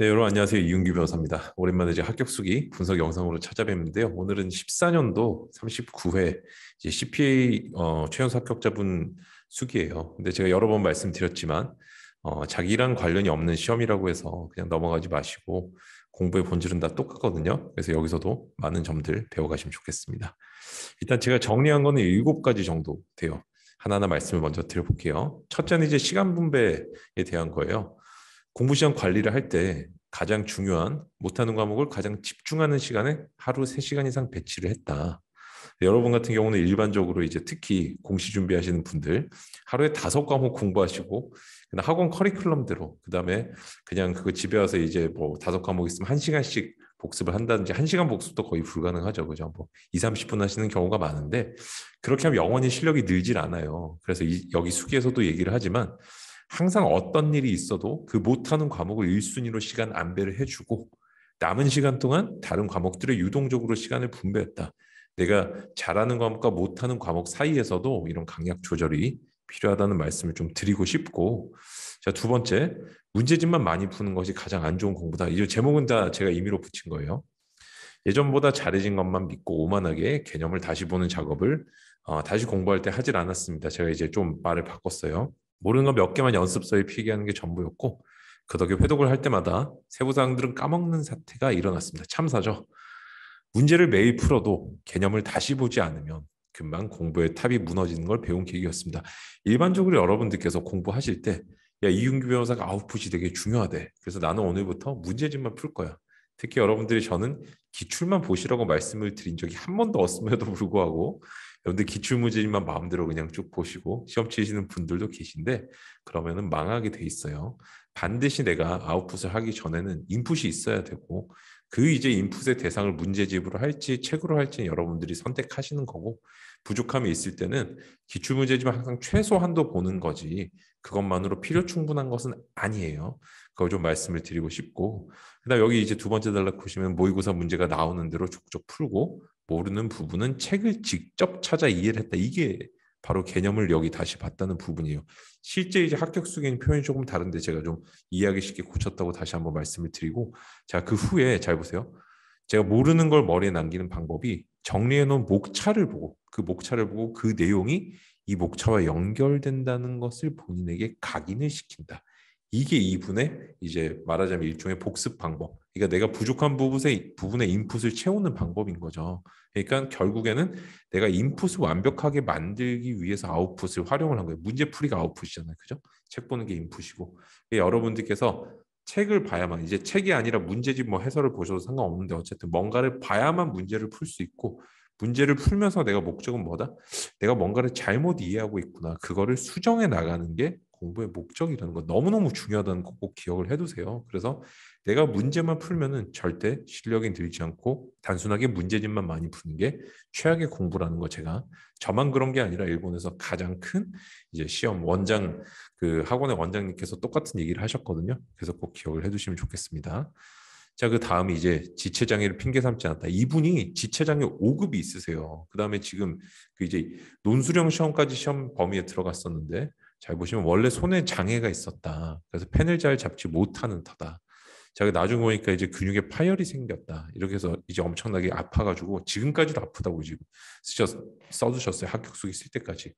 네, 여러분 안녕하세요. 이윤규 변호사입니다. 오랜만에 이제 합격 수기 분석 영상으로 찾아뵙는데요. 오늘은 14년도 39회 이제 CPA 최연소 합격자분 수기예요. 근데 제가 여러 번 말씀드렸지만 자기랑 관련이 없는 시험이라고 해서 그냥 넘어가지 마시고 공부의 본질은 다 똑같거든요. 그래서 여기서도 많은 점들 배워가시면 좋겠습니다. 일단 제가 정리한 거는 7가지 정도 돼요. 하나하나 말씀을 먼저 드려볼게요. 첫째는 이제 시간 분배에 대한 거예요. 공부 시간 관리를 할 때 가장 중요한 못하는 과목을 가장 집중하는 시간에 하루 3시간 이상 배치를 했다. 여러분 같은 경우는 일반적으로 이제 특히 공시 준비하시는 분들 하루에 5과목 공부하시고 그냥 학원 커리큘럼대로 그다음에 그냥 그거 집에 와서 이제 뭐 5과목 있으면 1시간씩 복습을 한다든지 1시간 복습도 거의 불가능하죠. 그죠? 뭐 2, 30분 하시는 경우가 많은데 그렇게 하면 영원히 실력이 늘질 않아요. 그래서 여기 수기에서도 얘기를 하지만 항상 어떤 일이 있어도 그 못하는 과목을 1순위로 시간 안배를 해주고 남은 시간 동안 다른 과목들에 유동적으로 시간을 분배했다. 내가 잘하는 과목과 못하는 과목 사이에서도 이런 강약 조절이 필요하다는 말씀을 좀 드리고 싶고, 자, 두 번째, 문제집만 많이 푸는 것이 가장 안 좋은 공부다. 이 제목은 다 제가 임의로 붙인 거예요. 예전보다 잘해진 것만 믿고 오만하게 개념을 다시 보는 작업을 다시 공부할 때 하질 않았습니다. 제가 이제 좀 말을 바꿨어요. 모르는 거 몇 개만 연습서에 필기하는 게 전부였고 그 덕에 회독을 할 때마다 세부사항들은 까먹는 사태가 일어났습니다. 참사죠. 문제를 매일 풀어도 개념을 다시 보지 않으면 금방 공부의 탑이 무너지는 걸 배운 계기였습니다. 일반적으로 여러분들께서 공부하실 때 야, 이윤규 변호사가 아웃풋이 되게 중요하대. 그래서 나는 오늘부터 문제집만 풀 거야. 특히 여러분들이 저는 기출만 보시라고 말씀을 드린 적이 한 번도 없음에도 불구하고 여러분들 기출문제집만 마음대로 그냥 쭉 보시고 시험 치시는 분들도 계신데 그러면은 망하게 돼 있어요. 반드시 내가 아웃풋을 하기 전에는 인풋이 있어야 되고 그 이제 인풋의 대상을 문제집으로 할지 책으로 할지 여러분들이 선택하시는 거고 부족함이 있을 때는 기출문제집을 항상 최소한도 보는 거지 그것만으로 필요 충분한 것은 아니에요. 그걸 좀 말씀을 드리고 싶고 그다음 여기 이제 두 번째 단락 보시면 모의고사 문제가 나오는 대로 족족 풀고 모르는 부분은 책을 직접 찾아 이해를 했다. 이게 바로 개념을 여기 다시 봤다는 부분이에요. 실제 이제 합격 수기는 표현이 조금 다른데 제가 좀 이해하기 쉽게 고쳤다고 다시 한번 말씀을 드리고 자, 그 후에 잘 보세요. 제가 모르는 걸 머리에 남기는 방법이 정리해 놓은 목차를 보고 그 내용이 이 목차와 연결된다는 것을 본인에게 각인을 시킨다. 이게 이분의 이제 말하자면 일종의 복습 방법. 그러니까 내가 부족한 부분의 인풋을 채우는 방법인 거죠. 그러니까 결국에는 내가 인풋을 완벽하게 만들기 위해서 아웃풋을 활용을 한 거예요. 문제풀이가 아웃풋이잖아요. 그죠? 책 보는 게 인풋이고. 여러분들께서 책을 봐야만 이제 책이 아니라 문제집 뭐 해설을 보셔도 상관없는데 어쨌든 뭔가를 봐야만 문제를 풀 수 있고 문제를 풀면서 내가 목적은 뭐다? 내가 뭔가를 잘못 이해하고 있구나. 그거를 수정해 나가는 게 공부의 목적이라는 거 너무너무 중요하다는 거 꼭 기억을 해두세요. 그래서 내가 문제만 풀면은 절대 실력이 늘지 않고 단순하게 문제집만 많이 푸는 게 최악의 공부라는 거 제가 저만 그런 게 아니라 일본에서 가장 큰 이제 시험 원장 그 학원의 원장님께서 똑같은 얘기를 하셨거든요. 그래서 꼭 기억을 해두시면 좋겠습니다. 자, 그 다음이 이제 지체장애를 핑계 삼지 않았다. 이분이 지체장애 5급이 있으세요. 그 다음에 지금 그 이제 논술형 시험까지 시험 범위에 들어갔었는데 잘 보시면 원래 손에 장애가 있었다. 그래서 펜을 잘 잡지 못하는 터다. 자, 나중에 보니까 이제 근육에 파열이 생겼다. 이렇게 해서 이제 엄청나게 아파가지고 지금까지도 아프다고 지금 써주셨어요. 합격 수기 쓸 때까지.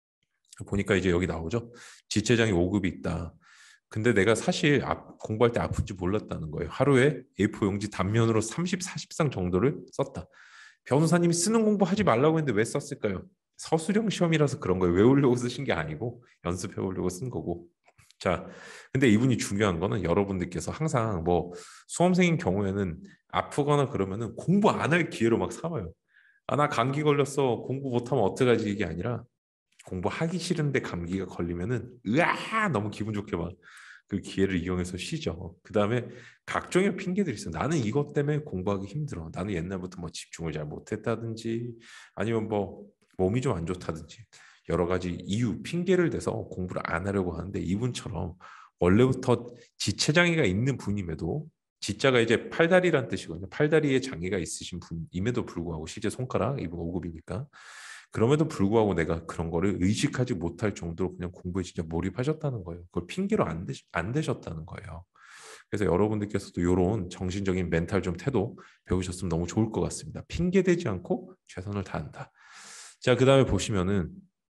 보니까 이제 여기 나오죠. 지체장애 5급이 있다. 근데 내가 사실 공부할 때 아픈지 몰랐다는 거예요. 하루에 A4 용지 단면으로 30, 40상 정도를 썼다. 변호사님이 쓰는 공부하지 말라고 했는데 왜 썼을까요? 서술형 시험이라서 그런 거예요. 외우려고 쓰신 게 아니고 연습해 보려고 쓴 거고. 자, 근데 이분이 중요한 거는 여러분들께서 항상 뭐 수험생인 경우에는 아프거나 그러면은 공부 안 할 기회로 막 삼아요. 아, 나 감기 걸렸어. 공부 못하면 어떡하지? 이게 아니라 공부하기 싫은데 감기가 걸리면은 으아 너무 기분 좋게 막 그 기회를 이용해서 쉬죠. 그 다음에 각종의 핑계들이 있어요. 나는 이것 때문에 공부하기 힘들어. 나는 옛날부터 뭐 집중을 잘 못했다든지 아니면 뭐 몸이 좀 안 좋다든지 여러 가지 이유 핑계를 대서 공부를 안 하려고 하는데 이분처럼 원래부터 지체장애가 있는 분임에도 지자가 이제 팔다리란 뜻이거든요. 팔다리에 장애가 있으신 분임에도 불구하고 실제 손가락 이분 5급이니까 그럼에도 불구하고 내가 그런 거를 의식하지 못할 정도로 그냥 공부에 진짜 몰입하셨다는 거예요. 그걸 핑계로 안 되셨다는 거예요. 그래서 여러분들께서도 이런 정신적인 멘탈 좀 태도 배우셨으면 너무 좋을 것 같습니다. 핑계대지 않고 최선을 다한다. 자, 그 다음에 보시면은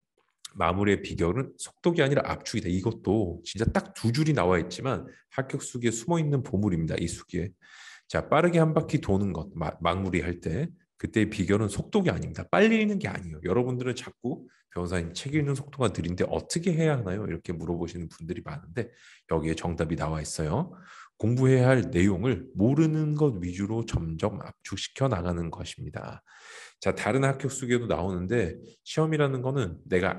마무리의 비결은 속독이 아니라 압축이다. 이것도 진짜 딱 두 줄이 나와 있지만 합격 수기에 숨어 있는 보물입니다. 이 수기에. 자, 빠르게 한 바퀴 도는 것, 마무리할 때 그때의 비결은 속독이 아닙니다. 빨리 읽는 게 아니에요. 여러분들은 자꾸 변호사님 책 읽는 속도가 느린데 어떻게 해야 하나요? 이렇게 물어보시는 분들이 많은데 여기에 정답이 나와 있어요. 공부해야 할 내용을 모르는 것 위주로 점점 압축시켜 나가는 것입니다. 자, 다른 합격 수기에도 나오는데 시험이라는 거는 내가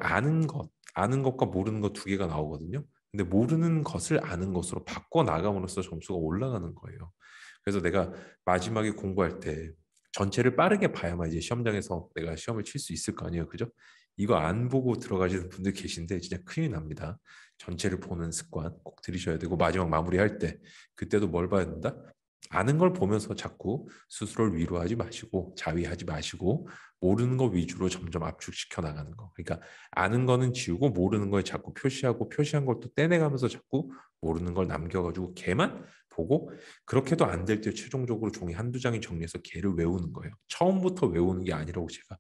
아는 것과 모르는 것 두 개가 나오거든요. 근데 모르는 것을 아는 것으로 바꿔 나감으로써 점수가 올라가는 거예요. 그래서 내가 마지막에 공부할 때 전체를 빠르게 봐야만 이제 시험장에서 내가 시험을 칠 수 있을 거 아니에요. 그죠? 이거 안 보고 들어가시는 분들 계신데 진짜 큰일 납니다. 전체를 보는 습관 꼭 들이셔야 되고 마지막 마무리할 때 그때도 뭘 봐야 된다? 아는 걸 보면서 자꾸 스스로를 위로하지 마시고 자위하지 마시고 모르는 거 위주로 점점 압축시켜 나가는 거. 그러니까 아는 거는 지우고 모르는 거에 자꾸 표시하고 표시한 걸 또 떼내가면서 자꾸 모르는 걸 남겨가지고 걔만 보고 그렇게도 안 될 때 최종적으로 종이 한두 장이 정리해서 걔를 외우는 거예요. 처음부터 외우는 게 아니라고 제가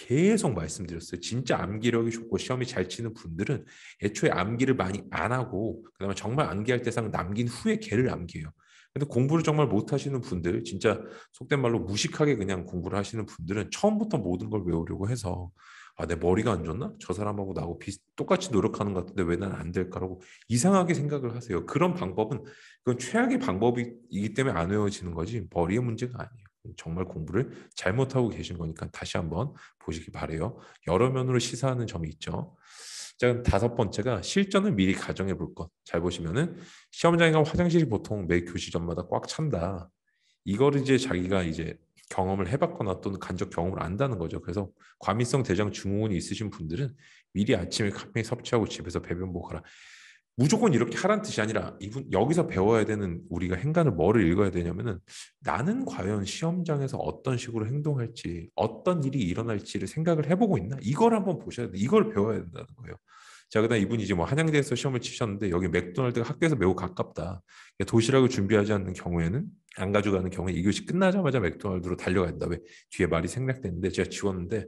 계속 말씀드렸어요. 진짜 암기력이 좋고 시험이 잘 치는 분들은 애초에 암기를 많이 안 하고 그다음에 정말 암기할 대상 남긴 후에 걔를 암기해요. 근데 공부를 정말 못 하시는 분들, 진짜 속된 말로 무식하게 그냥 공부를 하시는 분들은 처음부터 모든 걸 외우려고 해서 아, 내 머리가 안 좋나? 저 사람하고 나하고 똑같이 노력하는 것 같은데 왜 난 안 될까라고 이상하게 생각을 하세요. 그런 방법은 그건 최악의 방법이기 때문에 안 외워지는 거지 머리의 문제가 아니에요. 정말 공부를 잘못하고 계신 거니까 다시 한번 보시기 바래요. 여러 면으로 시사하는 점이 있죠. 자, 그럼 다섯 번째가 실전을 미리 가정해 볼 것. 잘 보시면은 시험장이나 화장실이 보통 매 교시 전마다 꽉 찬다. 이거를 이제 자기가 이제 경험을 해봤거나 또는 간접 경험을 안다는 거죠. 그래서 과민성 대장 증후군이 있으신 분들은 미리 아침에 카페인 섭취하고 집에서 배변 보거라. 무조건 이렇게 하란 뜻이 아니라 이분 여기서 배워야 되는 우리가 행간을 뭐를 읽어야 되냐면은 나는 과연 시험장에서 어떤 식으로 행동할지 어떤 일이 일어날지를 생각을 해보고 있나 이걸 한번 보셔야 돼. 이걸 배워야 된다는 거예요. 자, 그다음 이분이 이제 뭐 한양대에서 시험을 치셨는데 여기 맥도날드가 학교에서 매우 가깝다. 그러니까 도시락을 준비하지 않는 경우에는 안 가져가는 경우에 2교시 끝나자마자 맥도날드로 달려가야 된다. 왜? 뒤에 말이 생략됐는데 제가 지웠는데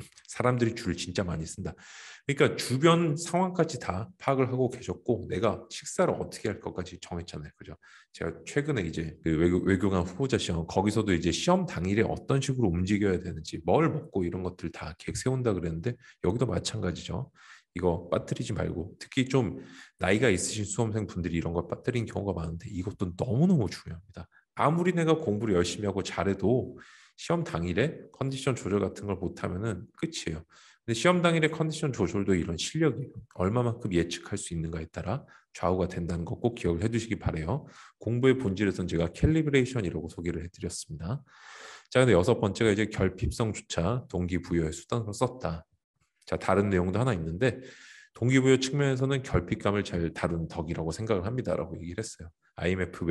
사람들이 줄을 진짜 많이 쓴다. 그러니까 주변 상황까지 다 파악을 하고 계셨고 내가 식사를 어떻게 할 것까지 정했잖아요. 그죠? 제가 최근에 이제 그 외교관 후보자 시험 거기서도 이제 시험 당일에 어떤 식으로 움직여야 되는지 뭘 먹고 이런 것들 다 계획 세운다 그랬는데 여기도 마찬가지죠. 이거 빠뜨리지 말고 특히 좀 나이가 있으신 수험생 분들이 이런 걸 빠뜨린 경우가 많은데 이것도 너무너무 중요합니다. 아무리 내가 공부를 열심히 하고 잘해도 시험 당일에 컨디션 조절 같은 걸 못하면은 끝이에요. 근데 시험 당일에 컨디션 조절도 이런 실력이 얼마만큼 예측할 수 있는가에 따라 좌우가 된다는 거 꼭 기억을 해두시기 바래요. 공부의 본질에선 제가 캘리브레이션이라고 소개를 해드렸습니다. 자, 근데 여섯 번째가 이제 결핍성 주차 동기부여의 수단으로 썼다. 자, 다른 내용도 하나 있는데 동기부여 측면에서는 결핍감을 잘 다룬 덕이라고 생각을 합니다라고 얘기를 했어요. IMF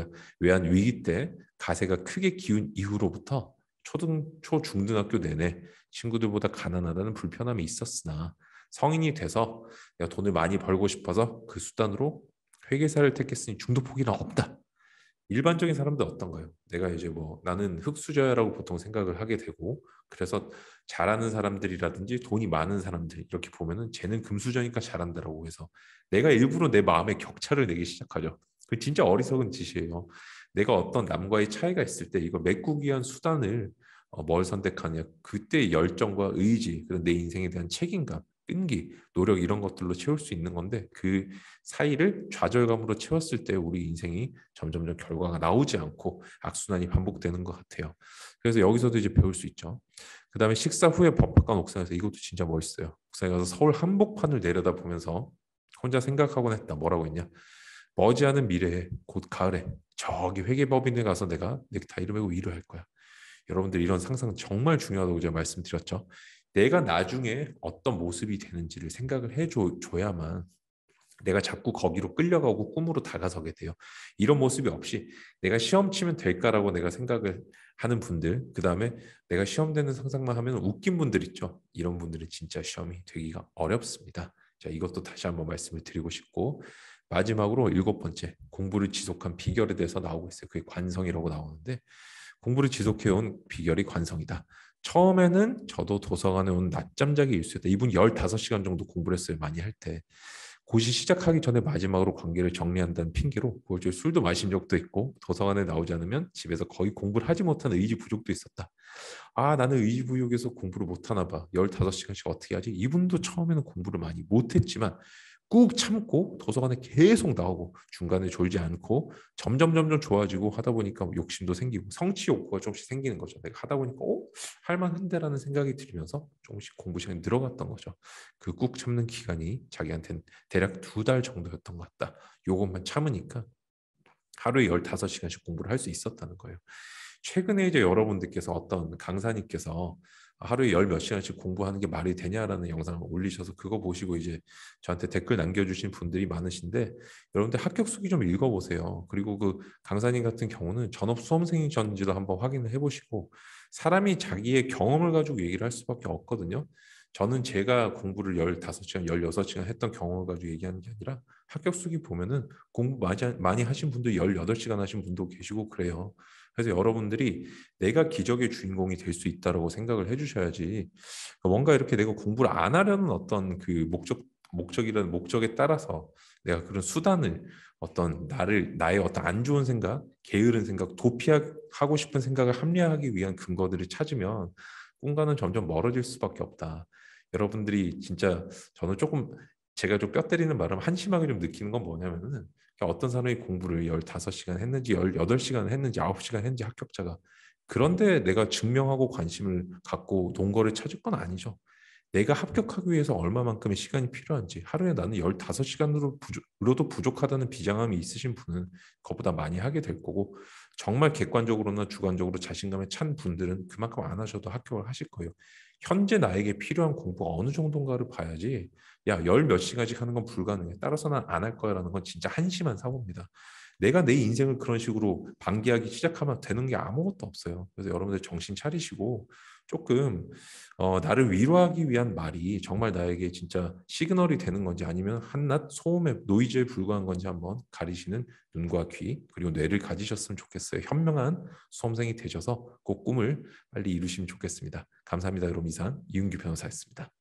외환 위기 때 가세가 크게 기운 이후로부터 초중등학교 내내 친구들보다 가난하다는 불편함이 있었으나 성인이 돼서 내가 돈을 많이 벌고 싶어서 그 수단으로 회계사를 택했으니 중도 포기는 없다. 일반적인 사람들 어떤가요? 내가 이제 뭐 나는 흙수저라고 보통 생각을 하게 되고 그래서 잘하는 사람들이라든지 돈이 많은 사람들 이렇게 보면은 쟤는 금수저니까 잘한다라고 해서 내가 일부러 내 마음에 격차를 내기 시작하죠. 그 진짜 어리석은 짓이에요. 내가 어떤 남과의 차이가 있을 때 이거 메꾸기 위한 수단을 뭘 선택하냐 그때 열정과 의지 그리고 내 인생에 대한 책임감 끈기, 노력 이런 것들로 채울 수 있는 건데 그 사이를 좌절감으로 채웠을 때 우리 인생이 점점점 결과가 나오지 않고 악순환이 반복되는 것 같아요. 그래서 여기서도 이제 배울 수 있죠. 그 다음에 식사 후에 법학관 옥상에서 이것도 진짜 멋있어요. 옥상에 가서 서울 한복판을 내려다 보면서 혼자 생각하곤 했다. 뭐라고 했냐. 머지않은 미래에 곧 가을에 저기 회계법인에 가서 내가 넥타이를 메고 일을 할 거야. 여러분들 이런 상상 정말 중요하다고 제가 말씀드렸죠. 내가 나중에 어떤 모습이 되는지를 생각을 해줘야만 내가 자꾸 거기로 끌려가고 꿈으로 다가서게 돼요. 이런 모습이 없이 내가 시험 치면 될까라고 내가 생각을 하는 분들, 그 다음에 내가 시험 되는 상상만 하면 웃긴 분들 있죠. 이런 분들은 진짜 시험이 되기가 어렵습니다. 자, 이것도 다시 한번 말씀을 드리고 싶고 마지막으로 7번째, 공부를 지속한 비결에 대해서 나오고 있어요. 그게 관성이라고 나오는데, 공부를 지속해온 비결이 관성이다. 처음에는 저도 도서관에 온 낮잠 자기 일수였다. 이분 15시간 정도 공부를 했어요. 많이 할 때. 고시 시작하기 전에 마지막으로 관계를 정리한다는 핑계로 그걸 술도 마신 적도 있고, 도서관에 나오지 않으면 집에서 거의 공부를 하지 못한 의지 부족도 있었다. 아, 나는 의지부족에서 공부를 못하나 봐. 15시간씩 어떻게 하지? 이분도 처음에는 공부를 많이 못했지만 꾹 참고 도서관에 계속 나오고 중간에 졸지 않고 점점 좋아지고 하다 보니까 욕심도 생기고 성취 욕구가 조금씩 생기는 거죠. 내가 하다 보니까 할만한데라는 생각이 들면서 조금씩 공부 시간이 늘어갔던 거죠. 그 꾹 참는 기간이 자기한테는 대략 2달 정도였던 것 같다. 요것만 참으니까 하루에 15시간씩 공부를 할 수 있었다는 거예요. 최근에 이제 여러분들께서 어떤 강사님께서 하루에 열 몇 시간씩 공부하는 게 말이 되냐라는 영상을 올리셔서 그거 보시고 이제 저한테 댓글 남겨주신 분들이 많으신데, 여러분들 합격 수기 좀 읽어보세요. 그리고 그 강사님 같은 경우는 전업 수험생이셨는지도 한번 확인을 해보시고, 사람이 자기의 경험을 가지고 얘기를 할 수밖에 없거든요. 저는 제가 공부를 15시간, 16시간 했던 경험을 가지고 얘기하는 게 아니라 합격 수기 보면은 공부 많이 하신 분도 18시간 하신 분도 계시고 그래요. 그래서 여러분들이 내가 기적의 주인공이 될 수 있다라고 생각을 해주셔야지, 뭔가 이렇게 내가 공부를 안 하려는 어떤 그 목적이라는 목적에 따라서 내가 그런 수단을, 어떤 나의 어떤 안 좋은 생각, 게으른 생각, 도피하고 싶은 생각을 합리화하기 위한 근거들을 찾으면 꿈과는 점점 멀어질 수밖에 없다. 여러분들이 진짜, 저는 조금 제가 좀 뼈 때리는 말은 한심하게 좀 느끼는 건 뭐냐면은, 어떤 사람이 공부를 15시간 했는지 18시간 했는지 9시간 했는지 합격자가, 그런데 내가 증명하고 관심을 갖고 동거를 찾을 건 아니죠. 내가 합격하기 위해서 얼마만큼의 시간이 필요한지, 하루에 나는 15시간으로도 부족하다는 비장함이 있으신 분은 그것보다 많이 하게 될 거고, 정말 객관적으로나 주관적으로 자신감에 찬 분들은 그만큼 안 하셔도 합격을 하실 거예요. 현재 나에게 필요한 공부가 어느 정도인가를 봐야지, 야, 열 몇 시간씩 하는 건 불가능해, 따라서 난 안 할 거야라는 건 진짜 한심한 사고입니다. 내가 내 인생을 그런 식으로 방기하기 시작하면 되는 게 아무것도 없어요. 그래서 여러분들 정신 차리시고 조금 나를 위로하기 위한 말이 정말 나에게 진짜 시그널이 되는 건지, 아니면 한낱 소음의 노이즈에 불과한 건지 한번 가리시는 눈과 귀 그리고 뇌를 가지셨으면 좋겠어요. 현명한 수험생이 되셔서 그 꿈을 빨리 이루시면 좋겠습니다. 감사합니다. 여러분, 이상 이은규 변호사였습니다.